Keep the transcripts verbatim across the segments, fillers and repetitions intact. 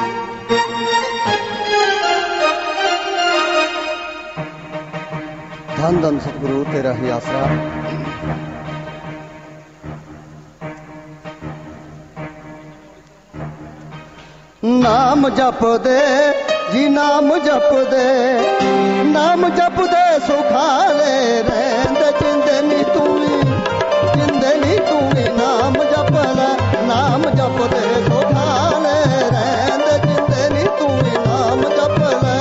ਧੰਨ ਧੰਨ ਸਤਿਗੁਰੂ ਤੇਰਾ ਹੀ ਆਸਰਾ। ਨਾਮ ਜਪਦੇ ਜੀ ਨਾਮ ਜਪਦੇ, ਨਾਮ ਜਪਦੇ ਸੁਖਾਲੇ ਰਹਿੰਦੇ ਜਿੰਦੇ ਨੀ ਤੂੰ ਵੀ, ਜਿੰਦੇ ਨੀ ਤੂੰ ਵੀ ਨਾਮ ਜਪ ਲੈ, ਨਾਮ ਜਪਦੇ ਸੁਖਾਲੇ ਰਹਿੰਦੇ ਜਿੰਦੇ ਨੀ ਤੂੰ ਵੀ ਨਾਮ ਜਪ ਲੈ।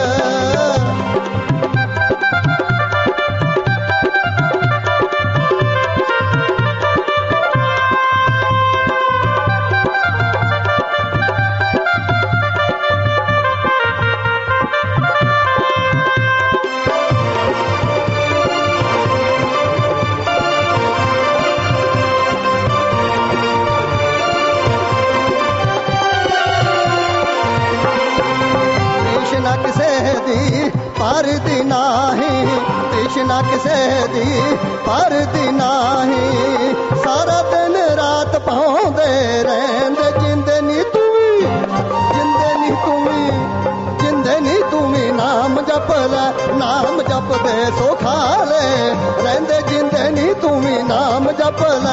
ਪਰਦੀ ਨਾਹੀਂ ਤ੍ਰਿਸ਼ਨਾ ਕਿਸੇ ਦੀ ਪਰਦੀ ਨਾਹੀਂ, ਸਾਰਾ ਦਿਨ ਰਾਤ ਪਾਉਂਦੇ ਰਹਿੰਦੇ ਜਿੰਦੇ ਨੀ ਤੂੰ ਵੀ, ਜਿੰਦੇ ਨੀ ਤੂੰ ਵੀ, ਜਿੰਦੇ ਨੀ ਤੂੰ ਵੀ ਨਾਮ ਜਪ ਲੈ, ਨਾਮ ਜਪਦੇ ਸੁਖਾਲੇ ਰਹਿੰਦੇ ਜਿੰਦੇ ਨੀ ਤੂੰ ਵੀ ਨਾਮ ਜਪ ਲੈ।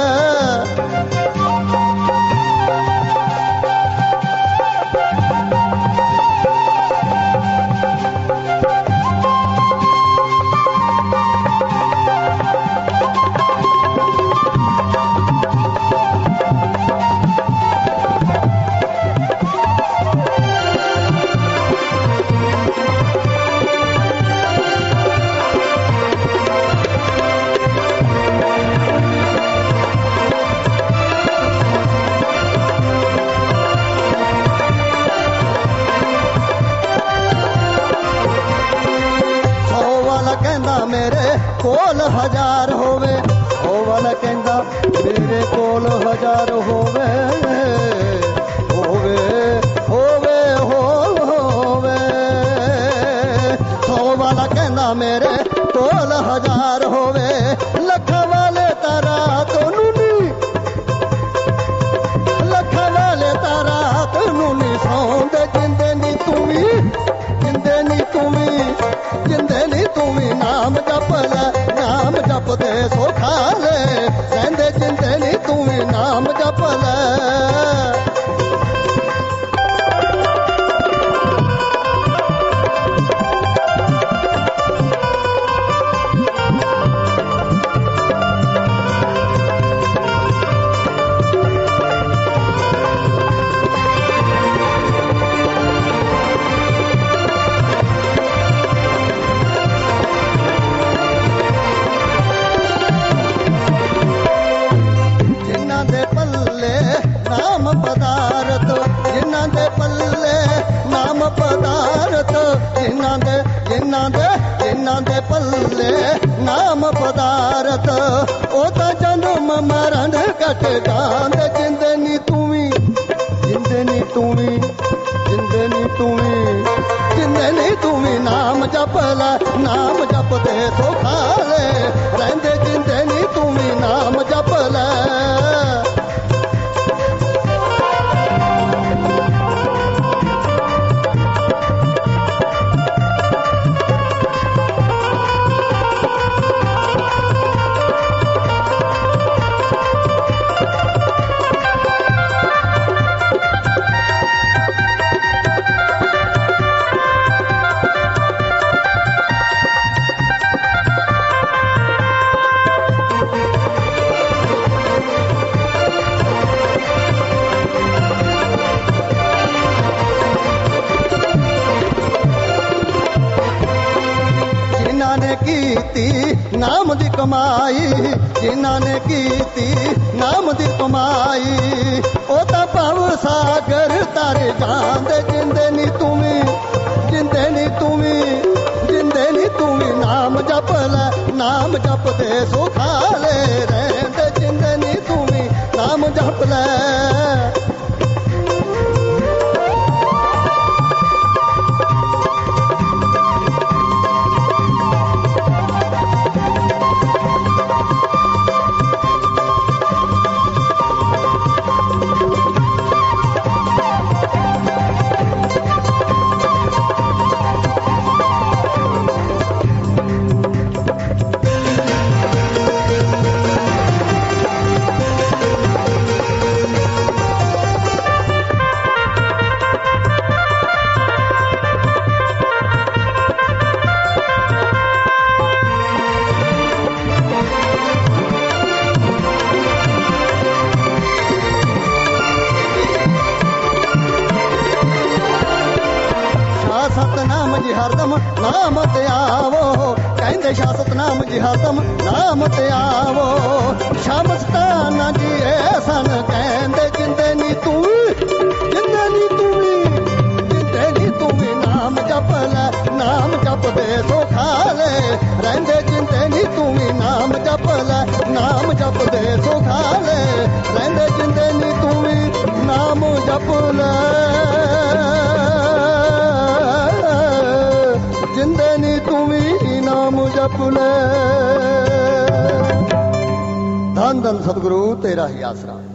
ਕੋਲ ਹਜ਼ਾਰ ਹੋਵੇ, ਉਹ ਵਾਲਾ ਕਹਿੰਦਾ ਮੇਰੇ ਕੋਲ ਹਜ਼ਾਰ ਹੋਵੇ, ਹੋਵੇ ਹੋਵੇ ਹੋਵੇ। ਸੌ ਵਾਲਾ ਕਹਿੰਦਾ ਮੇਰੇ ਕੋਲ ਹਜ਼ਾਰ ਹੋਵੇ, ਲੱਖਾਂ ਵਾਲੇ ਤਾਂ ਰਾਤ ਨੂੰ ਨੀ, ਲੱਖਾਂ ਵਾਲੇ ਤਾਂ ਰਾਤ ਨੂੰ ਨੀ ਸੌਂਦੇ ਜਿੰਦੇ ਨੀ ਤੂੰ ਵੀ, ਜਿੰਦੇ ਨੀ ਤੂੰ ਵੀ, ਜਿੰਦੇ ਨੀ ਤੂੰ ਵੀ ਨਾਮ ਜਪ ਲੈ, ਨਾਮ ਜਪਦੇ ਸੁਖਾਲੇ ਰਹਿੰਦੇ ਜਿੰਦੇ ਨੀ ਤੂੰ ਵੀ ਨਾਮ ਜਪ ਲੈ। ਪਦਾਰਥ ਜਿਨ੍ਹਾਂ ਦੇ ਪੱਲੇ ਨਾਮ ਪਦਾਰਥ, ਜਿਨ੍ਹਾਂ ਦੇ ਜਿਨ੍ਹਾਂ ਦੇ ਜਿਨ੍ਹਾਂ ਦੇ ਪੱਲੇ ਨਾਮ ਪਦਾਰਥ, ਉਹ ਤਾਂ ਜਨਮ ਮਰਨ ਕੱਟ ਜਾਂਦੇ ਜਿੰਦੇ ਨੀ ਤੂੰ ਵੀ, ਜਿੰਦੇ ਨੀ ਤੂੰ ਵੀ, ਜਿੰਦੇ ਨੀ ਤੂੰ ਵੀ, ਜਿੰਦੇ ਨੀ ਤੂੰ ਵੀ ਨਾਮ ਜਪ ਲੈ, ਨਾਮ ਜਪਦੇ ਸੁਖਾਲੇ ਰਹਿੰਦੇ ਜਿੰਦੇ ਨੀ ਤੂੰ ਵੀ ਨਾਮ ਜਪ ਲੈ। ਨਾਮ ਦੀ ਕਮਾਈ, ਜਿਨ੍ਹਾਂ ਨੇ ਕੀਤੀ ਨਾਮ ਦੀ ਕਮਾਈ, ਉਹ ਤਾਂ ਭਵ ਸਾਗਰ ਤਰ ਜਾਂਦੇ ਜਿੰਦੇ ਨੀ ਤੂੰ ਵੀ, ਜਿੰਦੇ ਨੀ ਤੂੰ ਵੀ, ਜਿੰਦੇ ਨੀ ਤੂੰ ਵੀ ਨਾਮ ਜਪ ਲੈ, ਨਾਮ ਜਪਦੇ ਸੁਖਾਲੇ ਰਹਿੰਦੇ ਜਿੰਦੇ ਨੀ ਤੂੰ ਵੀ ਨਾਮ ਜਪ ਲੈ। जी हरदम नाम ते आवो कहंदे शाह सतनाम जी हरदम नाम ते आवो शाह मस्ताना जी ए सन कहंदे जिंदे नी तू जिंदे नी तू जिंदे नी तू नाम जप ले नाम जप दे सुखा ले रहंदे जिंदे नी तू नाम जप ले नाम जप दे सुखा ले रहंदे जिंदे नी तू नाम जप ले जिंदे नी तू नाम जप ले। धन धन सतगुरु तेरा ही आसरा।